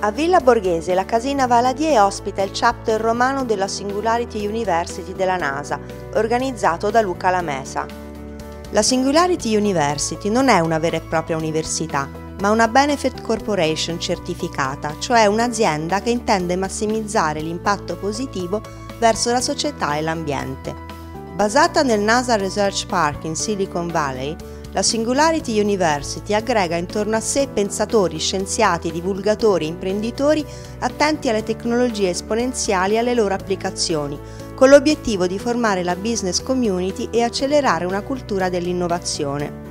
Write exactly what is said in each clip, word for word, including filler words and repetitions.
A Villa Borghese la casina Valadier ospita il chapter romano della Singularity University della NASA, organizzato da Luca Lamesa. La Singularity University non è una vera e propria università, ma una Benefit Corporation certificata, cioè un'azienda che intende massimizzare l'impatto positivo verso la società e l'ambiente. Basata nel NASA Research Park in Silicon Valley, la Singularity University aggrega intorno a sé pensatori, scienziati, divulgatori e imprenditori attenti alle tecnologie esponenziali e alle loro applicazioni, con l'obiettivo di formare la business community e accelerare una cultura dell'innovazione.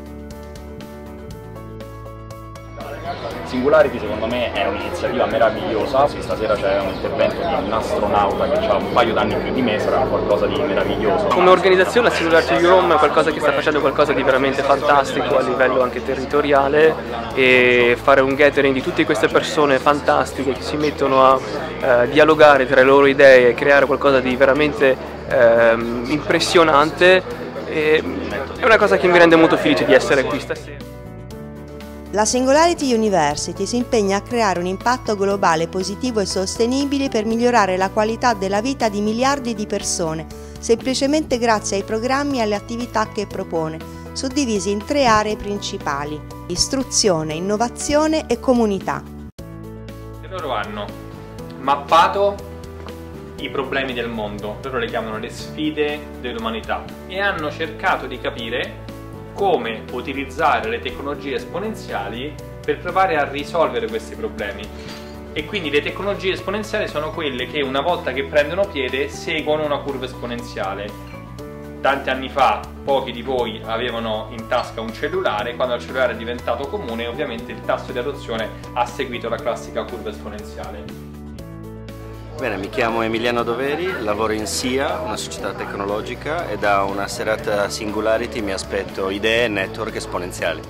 Singularity secondo me è un'iniziativa meravigliosa. Stasera c'è un intervento di un astronauta che ha un paio d'anni più di me, sarà qualcosa di meraviglioso. Come organizzazione la Singularity Europe è qualcosa che sta facendo qualcosa di veramente fantastico a livello anche territoriale, e fare un gathering di tutte queste persone fantastiche che si mettono a eh, dialogare tra le loro idee e creare qualcosa di veramente eh, impressionante e, è una cosa che mi rende molto felice di essere qui stasera. La Singularity University si impegna a creare un impatto globale positivo e sostenibile per migliorare la qualità della vita di miliardi di persone, semplicemente grazie ai programmi e alle attività che propone, suddivisi in tre aree principali: istruzione, innovazione e comunità. Loro hanno mappato i problemi del mondo, loro le chiamano le sfide dell'umanità, e hanno cercato di capire come utilizzare le tecnologie esponenziali per provare a risolvere questi problemi. E quindi le tecnologie esponenziali sono quelle che una volta che prendono piede seguono una curva esponenziale. Tanti anni fa pochi di voi avevano in tasca un cellulare, quando il cellulare è diventato comune ovviamente il tasso di adozione ha seguito la classica curva esponenziale. Bene, mi chiamo Emiliano Doveri, lavoro in S I A, una società tecnologica, e da una serata Singularity mi aspetto idee e network esponenziali.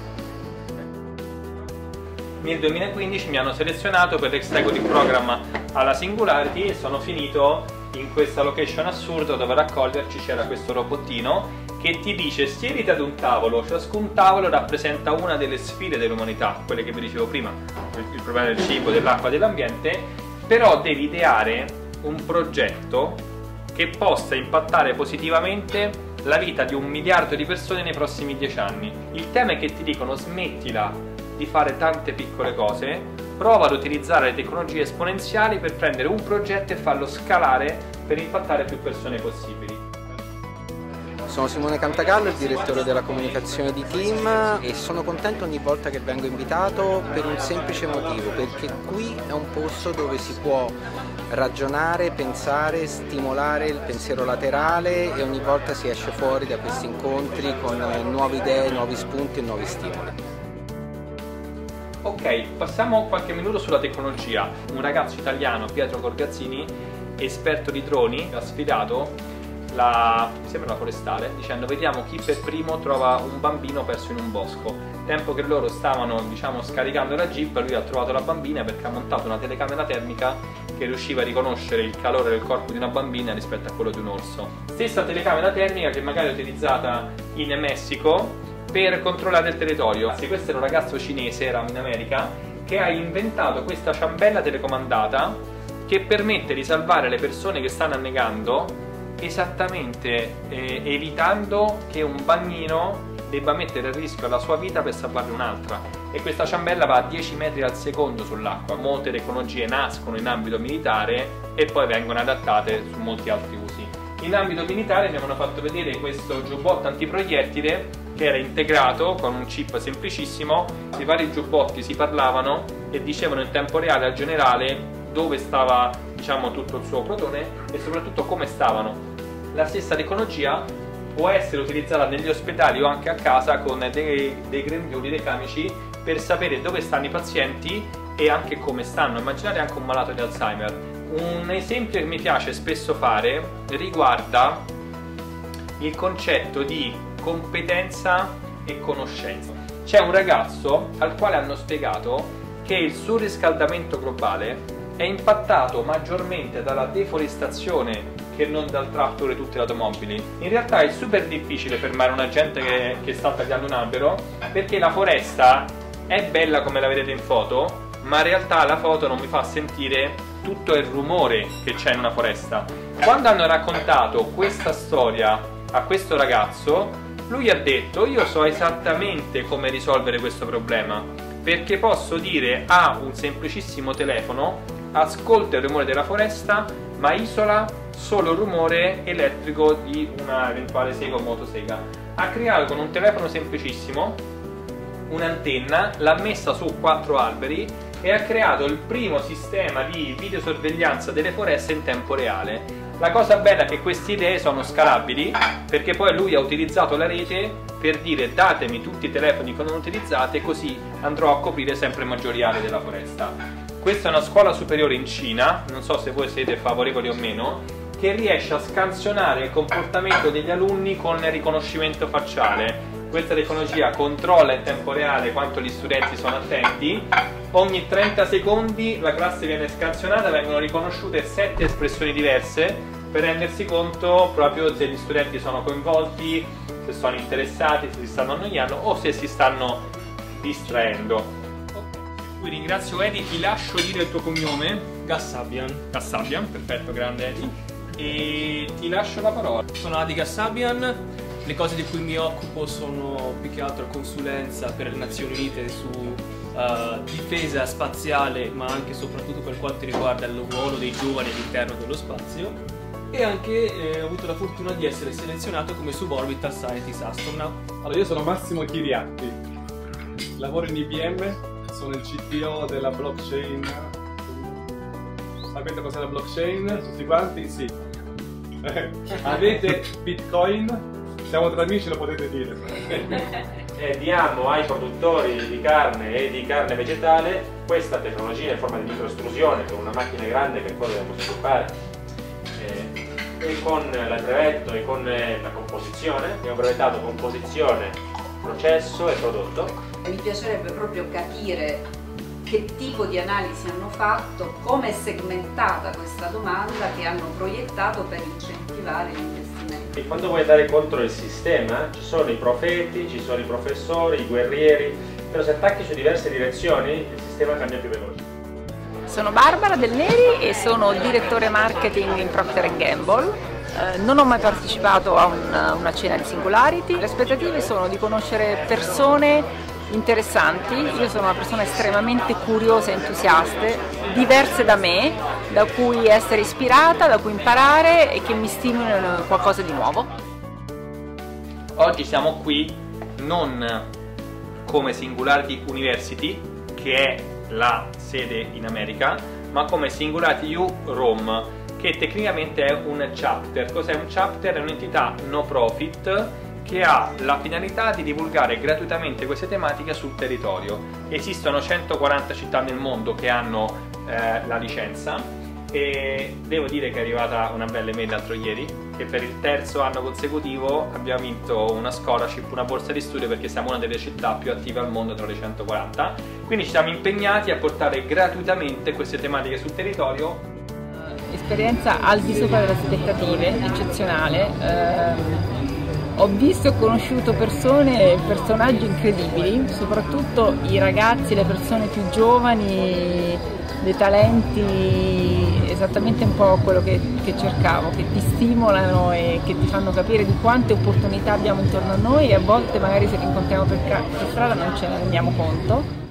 Nel duemilaquindici mi hanno selezionato per l'Executive Program alla Singularity e sono finito in questa location assurda dove ad accoglierci c'era questo robottino che ti dice: siediti ad un tavolo, ciascun tavolo rappresenta una delle sfide dell'umanità, quelle che vi dicevo prima, il problema del cibo, dell'acqua, dell'ambiente, però devi ideare un progetto che possa impattare positivamente la vita di un miliardo di persone nei prossimi dieci anni. Il tema è che ti dicono: smettila di fare tante piccole cose, prova ad utilizzare le tecnologie esponenziali per prendere un progetto e farlo scalare per impattare più persone possibili. Sono Simone Cantagallo, il direttore della comunicazione di Team, e sono contento ogni volta che vengo invitato per un semplice motivo, perché qui è un posto dove si può ragionare, pensare, stimolare il pensiero laterale, e ogni volta si esce fuori da questi incontri con nuove idee, nuovi spunti e nuovi stimoli. Ok, passiamo qualche minuto sulla tecnologia. Un ragazzo italiano, Pietro Gorgazzini, esperto di droni, ha sfidato la, mi sembra la forestale, dicendo: vediamo chi per primo trova un bambino perso in un bosco. Tempo che loro stavano, diciamo, scaricando la jeep, lui ha trovato la bambina perché ha montato una telecamera termica che riusciva a riconoscere il calore del corpo di una bambina rispetto a quello di un orso. Stessa telecamera termica che magari è utilizzata in Messico per controllare il territorio. Questo era un ragazzo cinese, era in America, che ha inventato questa ciambella telecomandata che permette di salvare le persone che stanno annegando, esattamente eh, evitando che un bagnino debba mettere a rischio la sua vita per salvarne un'altra. E questa ciambella va a dieci metri al secondo sull'acqua. Molte tecnologie nascono in ambito militare e poi vengono adattate su molti altri usi. In ambito militare mi hanno fatto vedere questo giubbotto antiproiettile che era integrato con un chip semplicissimo. I vari giubbotti si parlavano e dicevano in tempo reale al generale dove stava, diciamo, tutto il suo plotone e soprattutto come stavano. La stessa tecnologia può essere utilizzata negli ospedali o anche a casa con dei, dei grembiuli, dei camici, per sapere dove stanno i pazienti e anche come stanno. Immaginate anche un malato di Alzheimer. Un esempio che mi piace spesso fare riguarda il concetto di competenza e conoscenza. C'è un ragazzo al quale hanno spiegato che il surriscaldamento globale è impattato maggiormente dalla deforestazione che non dal tratto di tutte le automobili. In realtà è super difficile fermare una gente che, che sta tagliando un albero, perché la foresta è bella come la vedete in foto, ma in realtà la foto non mi fa sentire tutto il rumore che c'è in una foresta. Quando hanno raccontato questa storia a questo ragazzo, lui ha detto: io so esattamente come risolvere questo problema, perché posso dire a un semplicissimo telefono: ascolta il rumore della foresta ma isola solo il rumore elettrico di una eventuale sega o motosega. Ha creato con un telefono semplicissimo un'antenna, l'ha messa su quattro alberi e ha creato il primo sistema di videosorveglianza delle foreste in tempo reale. La cosa bella è che queste idee sono scalabili, perché poi lui ha utilizzato la rete per dire: datemi tutti i telefoni che non utilizzate, così andrò a coprire sempre maggiori aree della foresta. Questa è una scuola superiore in Cina, non so se voi siete favorevoli o meno, che riesce a scansionare il comportamento degli alunni con il riconoscimento facciale. Questa tecnologia controlla in tempo reale quanto gli studenti sono attenti. Ogni trenta secondi la classe viene scansionata, vengono riconosciute sette espressioni diverse per rendersi conto proprio se gli studenti sono coinvolti, se sono interessati, se si stanno annoiando o se si stanno distraendo. Qui ringrazio Edi, ti lascio dire il tuo cognome. Gassabian. Gassabian, perfetto, grande Edi. E ti lascio la parola. Sono Adi Gassabian. Le cose di cui mi occupo sono più che altro consulenza per le Nazioni Unite su uh, difesa spaziale, ma anche e soprattutto per quanto riguarda il ruolo dei giovani all'interno dello spazio, e anche eh, ho avuto la fortuna di essere selezionato come Suborbital Scientist Astronaut. Allora, io sono Massimo Chiriatti, lavoro in I B M, sono il C T O della blockchain. Sapete cos'è la blockchain? Tutti quanti? Sì. Avete Bitcoin? Siamo tra amici, lo potete dire. E diamo ai produttori di carne e di carne vegetale questa tecnologia in forma di microestrusione con una macchina grande che poi dobbiamo sviluppare, e, e con il brevetto e con la composizione. Abbiamo brevettato composizione, processo e prodotto. Mi piacerebbe proprio capire che tipo di analisi hanno fatto, come è segmentata questa domanda che hanno proiettato per incentivare gli investimenti. E quando vuoi andare contro il sistema ci sono i profeti, ci sono i professori, i guerrieri, però se attacchi su diverse direzioni il sistema cambia più veloce. Sono Barbara Del Neri e sono direttore marketing in Procter and Gamble. Eh, non ho mai partecipato a una, una cena di Singularity. Le aspettative sono di conoscere persone interessanti. Io sono una persona estremamente curiosa e entusiaste, diverse da me, da cui essere ispirata, da cui imparare e che mi stimolino qualcosa di nuovo. Oggi siamo qui non come Singularity University, che è la sede in America, ma come Singularity U Rome, che tecnicamente è un chapter. Cos'è un chapter? È un'entità no profit che ha la finalità di divulgare gratuitamente queste tematiche sul territorio. Esistono centoquaranta città nel mondo che hanno eh, la licenza, e devo dire che è arrivata una bella email l'altro ieri che per il terzo anno consecutivo abbiamo vinto una scholarship, una borsa di studio, perché siamo una delle città più attive al mondo tra le centoquaranta. Quindi ci siamo impegnati a portare gratuitamente queste tematiche sul territorio. Esperienza al di sopra delle aspettative, eccezionale. Eh, Ho visto e conosciuto persone e personaggi incredibili, soprattutto i ragazzi, le persone più giovani, dei talenti, esattamente un po' quello che, che cercavo, che ti stimolano e che ti fanno capire di quante opportunità abbiamo intorno a noi, e a volte magari se li incontriamo per, per strada non ce ne rendiamo conto.